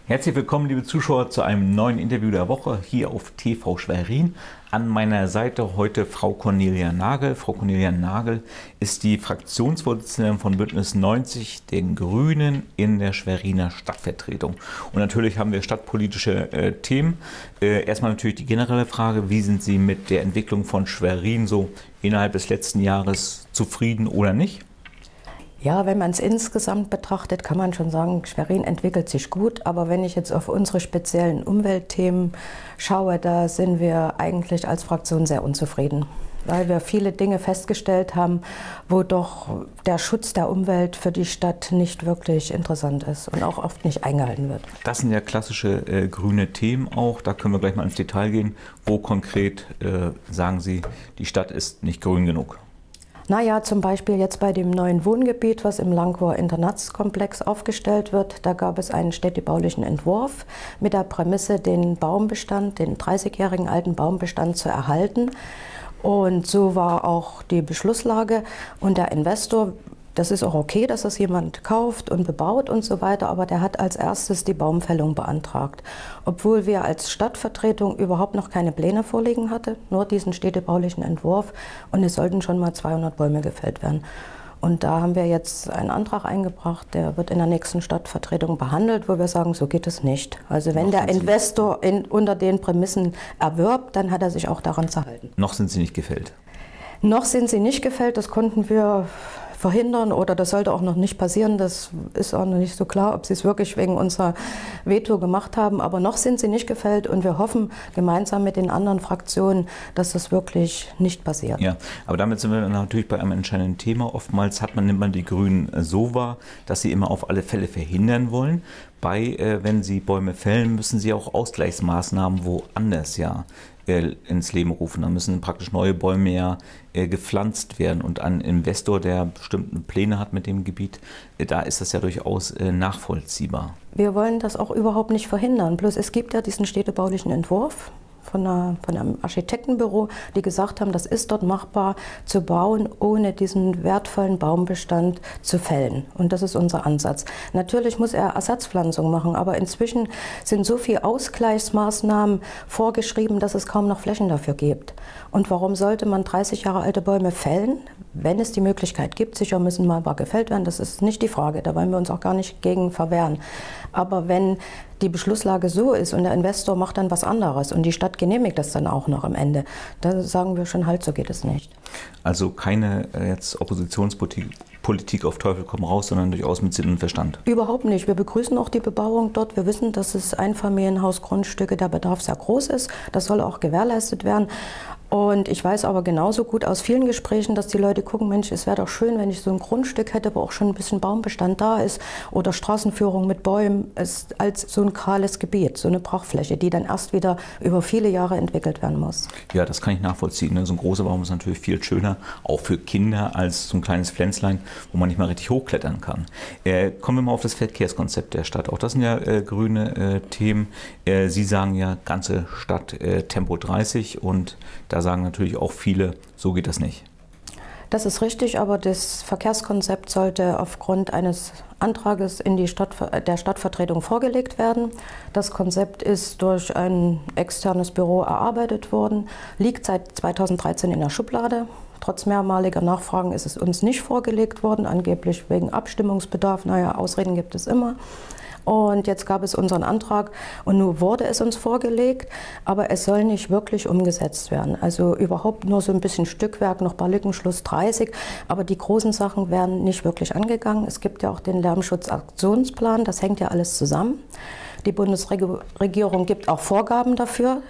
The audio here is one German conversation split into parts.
Herzlich willkommen, liebe Zuschauer, zu einem neuen Interview der Woche hier auf TV Schwerin. An meiner Seite heute Frau Cornelia Nagel. Frau Cornelia Nagel ist die Fraktionsvorsitzende von Bündnis 90, den Grünen, in der Schweriner Stadtvertretung. Und natürlich haben wir stadtpolitische Themen. Erstmal natürlich die generelle Frage, wie sind Sie mit der Entwicklung von Schwerin so innerhalb des letzten Jahres zufrieden oder nicht? Ja, wenn man es insgesamt betrachtet, kann man schon sagen, Schwerin entwickelt sich gut. Aber wenn ich jetzt auf unsere speziellen Umweltthemen schaue, da sind wir eigentlich als Fraktion sehr unzufrieden. Weil wir viele Dinge festgestellt haben, wo doch der Schutz der Umwelt für die Stadt nicht wirklich interessant ist und auch oft nicht eingehalten wird. Das sind ja klassische grüne Themen auch. Da können wir gleich mal ins Detail gehen. Wo konkret sagen Sie, die Stadt ist nicht grün genug? Naja, zum Beispiel jetzt bei dem neuen Wohngebiet, was im Langauer Internatskomplex aufgestellt wird, da gab es einen städtebaulichen Entwurf mit der Prämisse, den Baumbestand, den 30-jährigen alten Baumbestand zu erhalten. Und so war auch die Beschlusslage. Und der Investor, das ist auch okay, dass das jemand kauft und bebaut und so weiter, aber der hat als erstes die Baumfällung beantragt. Obwohl wir als Stadtvertretung überhaupt noch keine Pläne vorliegen hatten, nur diesen städtebaulichen Entwurf, und es sollten schon mal 200 Bäume gefällt werden. Und da haben wir jetzt einen Antrag eingebracht, der wird in der nächsten Stadtvertretung behandelt, wo wir sagen, so geht es nicht. Also wenn der Investor unter den Prämissen erwirbt, dann hat er sich auch daran zu halten. Noch sind sie nicht gefällt? Noch sind sie nicht gefällt, das konnten wir verhindern oder das sollte auch noch nicht passieren. Das ist auch noch nicht so klar, ob sie es wirklich wegen unserer Veto gemacht haben. Aber noch sind sie nicht gefällt und wir hoffen gemeinsam mit den anderen Fraktionen, dass das wirklich nicht passiert. Ja, aber damit sind wir natürlich bei einem entscheidenden Thema. Oftmals nimmt man die Grünen so wahr, dass sie immer auf alle Fälle verhindern wollen. Wenn sie Bäume fällen, müssen sie auch Ausgleichsmaßnahmen woanders ins Leben rufen. Da müssen praktisch neue Bäume gepflanzt werden. Und ein Investor, der bestimmte Pläne hat mit dem Gebiet, da ist das ja durchaus nachvollziehbar. Wir wollen das auch überhaupt nicht verhindern. Bloß es gibt ja diesen städtebaulichen Entwurf von einem Architektenbüro, die gesagt haben, das ist dort machbar zu bauen, ohne diesen wertvollen Baumbestand zu fällen. Und das ist unser Ansatz. Natürlich muss er Ersatzpflanzung machen, aber inzwischen sind so viele Ausgleichsmaßnahmen vorgeschrieben, dass es kaum noch Flächen dafür gibt. Und warum sollte man 30 Jahre alte Bäume fällen, wenn es die Möglichkeit gibt? Sicher müssen mal ein paar gefällt werden, das ist nicht die Frage, da wollen wir uns auch gar nicht gegen verwehren. Aber wenn die Beschlusslage so ist und der Investor macht dann was anderes und die Stadt genehmigt das dann auch noch am Ende, dann sagen wir schon, halt, so geht es nicht. Also keine jetzt Oppositionspolitik auf Teufel komm raus, sondern durchaus mit Sinn und Verstand? Überhaupt nicht. Wir begrüßen auch die Bebauung dort. Wir wissen, dass es Einfamilienhausgrundstücke, der Bedarf sehr groß ist. Das soll auch gewährleistet werden. Und ich weiß aber genauso gut aus vielen Gesprächen, dass die Leute gucken, Mensch, es wäre doch schön, wenn ich so ein Grundstück hätte, wo auch schon ein bisschen Baumbestand da ist oder Straßenführung mit Bäumen, ist als so ein kahles Gebiet, so eine Brachfläche, die dann erst wieder über viele Jahre entwickelt werden muss. Ja, das kann ich nachvollziehen. So ein großer Baum ist natürlich viel schöner, auch für Kinder, als so ein kleines Pflänzlein, wo man nicht mal richtig hochklettern kann. Kommen wir mal auf das Verkehrskonzept der Stadt. Auch das sind ja grüne Themen. Sie sagen ja, ganze Stadt Tempo 30 und da sagen natürlich auch viele, so geht das nicht. Das ist richtig, aber das Verkehrskonzept sollte aufgrund eines Antrages in der Stadtvertretung vorgelegt werden. Das Konzept ist durch ein externes Büro erarbeitet worden, liegt seit 2013 in der Schublade. Trotz mehrmaliger Nachfragen ist es uns nicht vorgelegt worden, angeblich wegen Abstimmungsbedarf. Naja, Ausreden gibt es immer. Und jetzt gab es unseren Antrag und nun wurde es uns vorgelegt, aber es soll nicht wirklich umgesetzt werden. Also überhaupt nur so ein bisschen Stückwerk, noch Balkenschluss 30, aber die großen Sachen werden nicht wirklich angegangen. Es gibt ja auch den Lärmschutzaktionsplan, das hängt ja alles zusammen. Die Bundesregierung gibt auch Vorgaben dafür,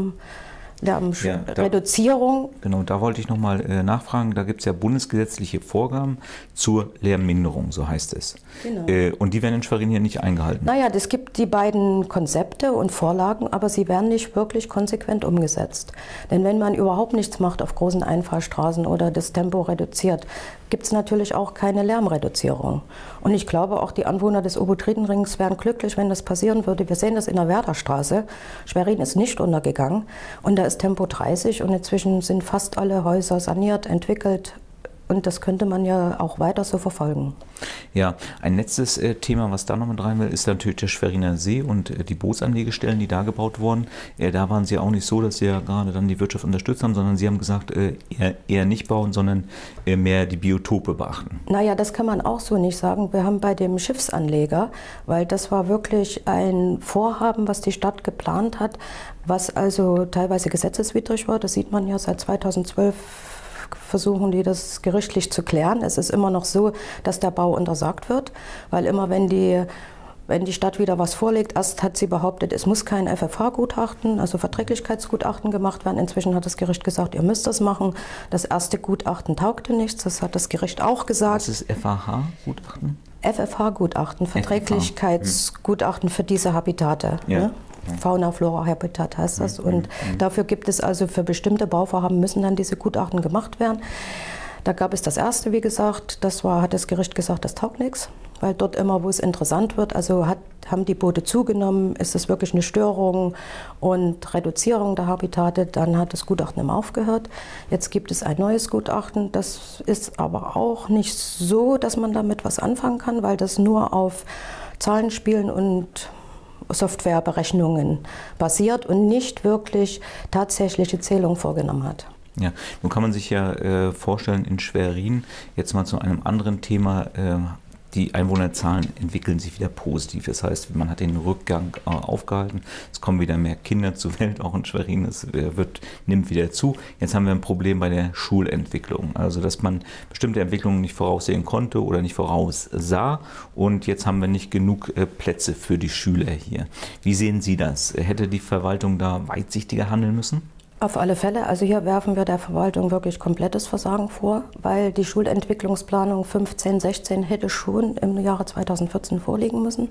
Lärmreduzierung. Genau, da wollte ich nochmal nachfragen. Da gibt es ja bundesgesetzliche Vorgaben zur Lärmminderung, so heißt es. Genau. Und die werden in Schwerin hier nicht eingehalten. Naja, es gibt die beiden Konzepte und Vorlagen, aber sie werden nicht wirklich konsequent umgesetzt. Denn wenn man überhaupt nichts macht auf großen Einfahrstraßen oder das Tempo reduziert, gibt es natürlich auch keine Lärmreduzierung. Und ich glaube, auch die Anwohner des Obotridenrings wären glücklich, wenn das passieren würde. Wir sehen das in der Werderstraße. Schwerin ist nicht untergegangen und da ist Tempo 30 und inzwischen sind fast alle Häuser saniert, entwickelt, und das könnte man ja auch weiter so verfolgen. Ja, ein letztes Thema, was da noch mit rein will, ist natürlich der Schweriner See und die Bootsanlegestellen, die da gebaut wurden. Da waren Sie auch nicht so, dass Sie ja gerade dann die Wirtschaft unterstützt haben, sondern Sie haben gesagt, eher nicht bauen, sondern mehr die Biotope beachten. Naja, das kann man auch so nicht sagen. Wir haben bei dem Schiffsanleger, weil das war wirklich ein Vorhaben, was die Stadt geplant hat, was also teilweise gesetzeswidrig war. Das sieht man ja seit 2012. Versuchen die das gerichtlich zu klären. Es ist immer noch so, dass der Bau untersagt wird, weil immer wenn die Stadt wieder was vorlegt, erst hat sie behauptet, es muss kein FFH-Gutachten, also Verträglichkeitsgutachten gemacht werden. Inzwischen hat das Gericht gesagt, ihr müsst das machen. Das erste Gutachten taugte nichts, das hat das Gericht auch gesagt. Was ist FFH-Gutachten? FFH-Gutachten, Verträglichkeitsgutachten für diese Habitate. Ja. Ne? Fauna-Flora-Habitat heißt das. Und dafür gibt es also für bestimmte Bauvorhaben müssen dann diese Gutachten gemacht werden. Da gab es das erste, wie gesagt, hat das Gericht gesagt, das taugt nichts, weil dort immer, wo es interessant wird, also haben die Boote zugenommen, ist es wirklich eine Störung und Reduzierung der Habitate, dann hat das Gutachten immer aufgehört. Jetzt gibt es ein neues Gutachten, das ist aber auch nicht so, dass man damit was anfangen kann, weil das nur auf Zahlenspielen und Softwareberechnungen basiert und nicht wirklich tatsächliche Zählungen vorgenommen hat. Ja, nun kann man sich ja vorstellen, in Schwerin, jetzt mal zu einem anderen Thema, die Einwohnerzahlen entwickeln sich wieder positiv. Das heißt, man hat den Rückgang aufgehalten, es kommen wieder mehr Kinder zur Welt, auch in Schwerin, es nimmt wieder zu. Jetzt haben wir ein Problem bei der Schulentwicklung, also dass man bestimmte Entwicklungen nicht voraussehen konnte oder nicht voraussah und jetzt haben wir nicht genug Plätze für die Schüler hier. Wie sehen Sie das? Hätte die Verwaltung da weitsichtiger handeln müssen? Auf alle Fälle. Also hier werfen wir der Verwaltung wirklich komplettes Versagen vor, weil die Schulentwicklungsplanung 15/16 hätte schon im Jahre 2014 vorliegen müssen.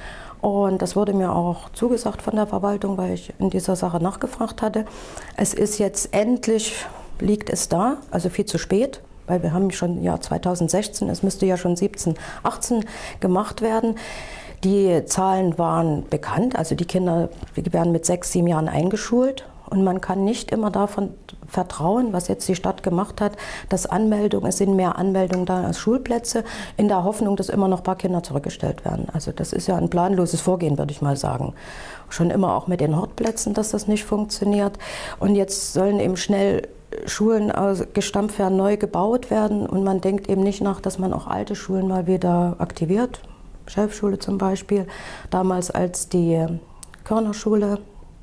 Und das wurde mir auch zugesagt von der Verwaltung, weil ich in dieser Sache nachgefragt hatte. Es ist jetzt endlich, liegt es da, also viel zu spät, weil wir haben schon Jahr 2016, es müsste ja schon 17, 18 gemacht werden. Die Zahlen waren bekannt, also die Kinder, die werden mit 6, 7 Jahren eingeschult. Und man kann nicht immer davon vertrauen, was jetzt die Stadt gemacht hat, dass es sind mehr Anmeldungen da als Schulplätze, in der Hoffnung, dass immer noch ein paar Kinder zurückgestellt werden. Also das ist ja ein planloses Vorgehen, würde ich mal sagen. Schon immer auch mit den Hortplätzen, dass das nicht funktioniert. Und jetzt sollen eben schnell Schulen gestampft werden, neu gebaut werden. Und man denkt eben nicht nach, dass man auch alte Schulen mal wieder aktiviert. Schelfschule zum Beispiel, damals als die Körnerschule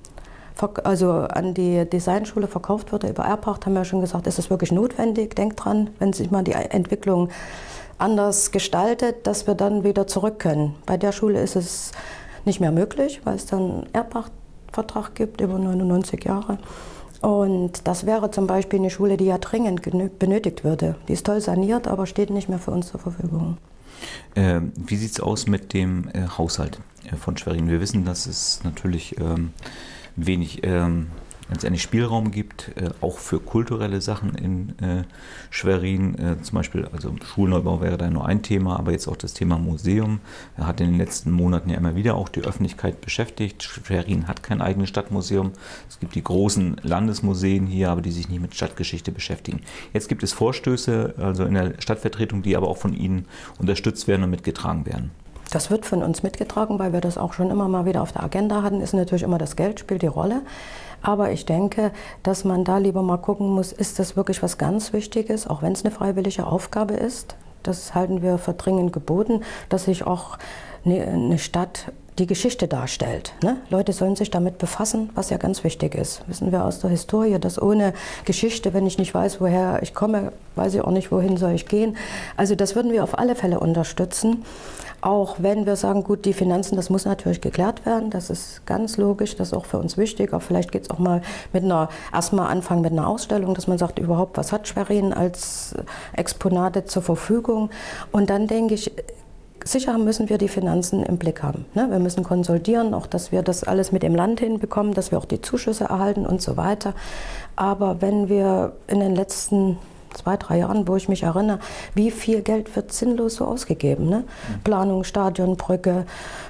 also an die Designschule verkauft wurde über Erbpacht, haben wir schon gesagt, ist es wirklich notwendig? Denkt dran, wenn sich mal die Entwicklung anders gestaltet, dass wir dann wieder zurück können. Bei der Schule ist es nicht mehr möglich, weil es dann einen Erbpachtvertrag gibt über 99 Jahre. Und das wäre zum Beispiel eine Schule, die ja dringend benötigt würde. Die ist toll saniert, aber steht nicht mehr für uns zur Verfügung. Wie sieht es aus mit dem Haushalt von Schwerin? Wir wissen, dass es natürlich wenig letztendlich Spielraum gibt, auch für kulturelle Sachen in Schwerin. Zum Beispiel, also Schulneubau wäre da nur ein Thema, aber jetzt auch das Thema Museum hat in den letzten Monaten ja immer wieder auch die Öffentlichkeit beschäftigt. Schwerin hat kein eigenes Stadtmuseum. Es gibt die großen Landesmuseen hier, aber die sich nicht mit Stadtgeschichte beschäftigen. Jetzt gibt es Vorstöße, also in der Stadtvertretung, die aber auch von Ihnen unterstützt werden und mitgetragen werden. Das wird von uns mitgetragen, weil wir das auch schon immer mal wieder auf der Agenda hatten. Ist natürlich immer das Geld, spielt die Rolle. Aber ich denke, dass man da lieber mal gucken muss, ist das wirklich was ganz Wichtiges, auch wenn es eine freiwillige Aufgabe ist. Das halten wir für dringend geboten, dass sich auch eine Stadt die Geschichte darstellt. Ne? Leute sollen sich damit befassen, was ja ganz wichtig ist. Wissen wir aus der Historie, dass ohne Geschichte, wenn ich nicht weiß, woher ich komme, weiß ich auch nicht, wohin soll ich gehen. Also das würden wir auf alle Fälle unterstützen. Auch wenn wir sagen, gut, die Finanzen, das muss natürlich geklärt werden, das ist ganz logisch, das ist auch für uns wichtig. Auch vielleicht geht es auch mal erstmal anfangen mit einer Ausstellung, dass man sagt, überhaupt, was hat Schwerin als Exponate zur Verfügung? Und dann denke ich, sicher müssen wir die Finanzen im Blick haben. Ne? Wir müssen konsolidieren, auch dass wir das alles mit dem Land hinbekommen, dass wir auch die Zuschüsse erhalten und so weiter. Aber wenn wir in den letzten 2, 3 Jahren, wo ich mich erinnere, wie viel Geld wird sinnlos so ausgegeben. Ne? Planung, Stadion, Brücke,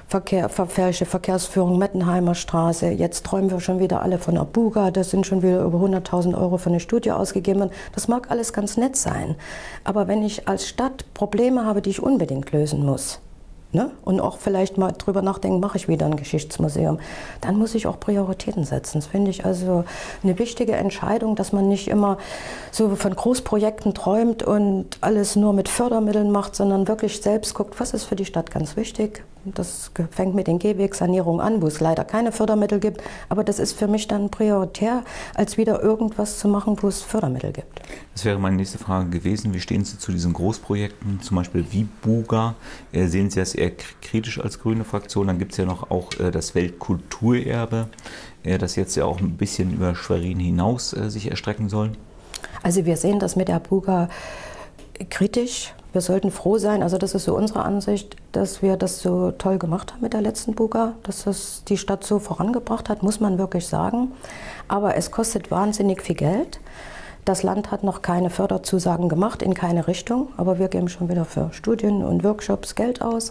Verkehrsführung, Mettenheimer Straße. Jetzt träumen wir schon wieder alle von der Buga. Das sind schon wieder über 100.000 Euro für eine Studie ausgegeben worden. Das mag alles ganz nett sein. Aber wenn ich als Stadt Probleme habe, die ich unbedingt lösen muss, ne? Und auch vielleicht mal drüber nachdenken, mache ich wieder ein Geschichtsmuseum, dann muss ich auch Prioritäten setzen. Das finde ich also eine wichtige Entscheidung, dass man nicht immer so von Großprojekten träumt und alles nur mit Fördermitteln macht, sondern wirklich selbst guckt, was ist für die Stadt ganz wichtig. Das fängt mit den Gehwegsanierungen an, wo es leider keine Fördermittel gibt. Aber das ist für mich dann prioritär, als wieder irgendwas zu machen, wo es Fördermittel gibt. Das wäre meine nächste Frage gewesen. Wie stehen Sie zu diesen Großprojekten, zum Beispiel wie Buga? Sehen Sie das eher kritisch als grüne Fraktion? Dann gibt es ja noch auch das Weltkulturerbe, das jetzt ja auch ein bisschen über Schwerin hinaus sich erstrecken soll. Also wir sehen das mit der Buga kritisch. Wir sollten froh sein, also das ist so unsere Ansicht, dass wir das so toll gemacht haben mit der letzten Buga, dass das die Stadt so vorangebracht hat, muss man wirklich sagen. Aber es kostet wahnsinnig viel Geld. Das Land hat noch keine Förderzusagen gemacht, in keine Richtung, aber wir geben schon wieder für Studien und Workshops Geld aus.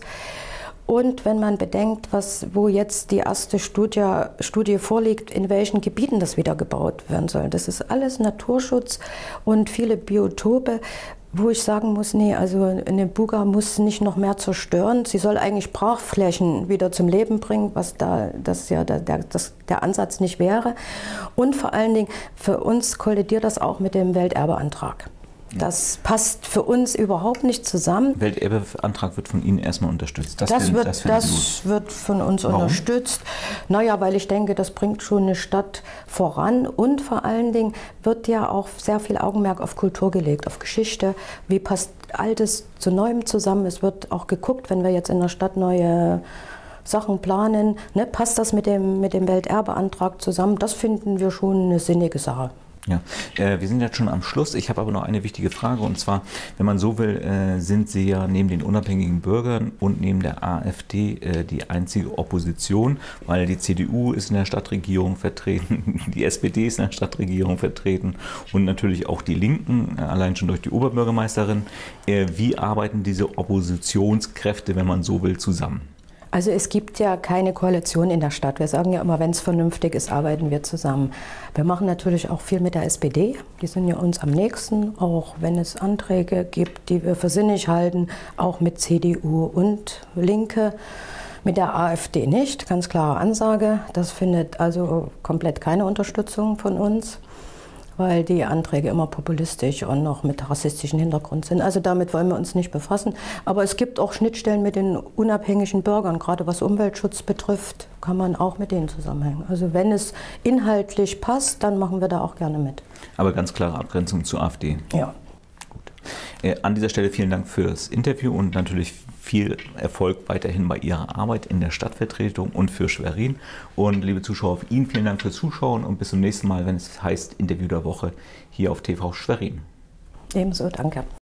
Und wenn man bedenkt, wo jetzt die erste Studie vorliegt, in welchen Gebieten das wieder gebaut werden soll, das ist alles Naturschutz und viele Biotope, wo ich sagen muss, nee, also eine Buga muss nicht noch mehr zerstören. Sie soll eigentlich Brachflächen wieder zum Leben bringen, was das ja der Ansatz nicht wäre. Und vor allen Dingen, für uns kollidiert das auch mit dem Welterbeantrag. Das passt für uns überhaupt nicht zusammen. Welterbeantrag wird von Ihnen erstmal unterstützt. Das wird von uns unterstützt. Naja, weil ich denke, das bringt schon eine Stadt voran. Und vor allen Dingen wird ja auch sehr viel Augenmerk auf Kultur gelegt, auf Geschichte. Wie passt Altes zu Neuem zusammen? Es wird auch geguckt, wenn wir jetzt in der Stadt neue Sachen planen, ne, passt das mit dem Welterbeantrag zusammen? Das finden wir schon eine sinnige Sache. Ja, wir sind jetzt schon am Schluss. Ich habe aber noch eine wichtige Frage, und zwar, wenn man so will, sind Sie ja neben den unabhängigen Bürgern und neben der AfD die einzige Opposition, weil die CDU ist in der Stadtregierung vertreten, die SPD ist in der Stadtregierung vertreten und natürlich auch die Linken, allein schon durch die Oberbürgermeisterin. Wie arbeiten diese Oppositionskräfte, wenn man so will, zusammen? Also es gibt ja keine Koalition in der Stadt. Wir sagen ja immer, wenn es vernünftig ist, arbeiten wir zusammen. Wir machen natürlich auch viel mit der SPD. Die sind ja uns am nächsten, auch wenn es Anträge gibt, die wir für sinnig halten, auch mit CDU und Linke. Mit der AfD nicht, ganz klare Ansage. Das findet also komplett keine Unterstützung von uns, weil die Anträge immer populistisch und noch mit rassistischem Hintergrund sind. Also damit wollen wir uns nicht befassen. Aber es gibt auch Schnittstellen mit den unabhängigen Bürgern, gerade was Umweltschutz betrifft, kann man auch mit denen zusammenhängen. Also wenn es inhaltlich passt, dann machen wir da auch gerne mit. Aber ganz klare Abgrenzung zur AfD. Ja. Gut. An dieser Stelle vielen Dank fürs Interview und natürlich viel Erfolg weiterhin bei Ihrer Arbeit in der Stadtvertretung und für Schwerin. Und liebe Zuschauer, auf Ihnen vielen Dank fürs Zuschauen und bis zum nächsten Mal, wenn es heißt Interview der Woche hier auf TV Schwerin. Ebenso, danke.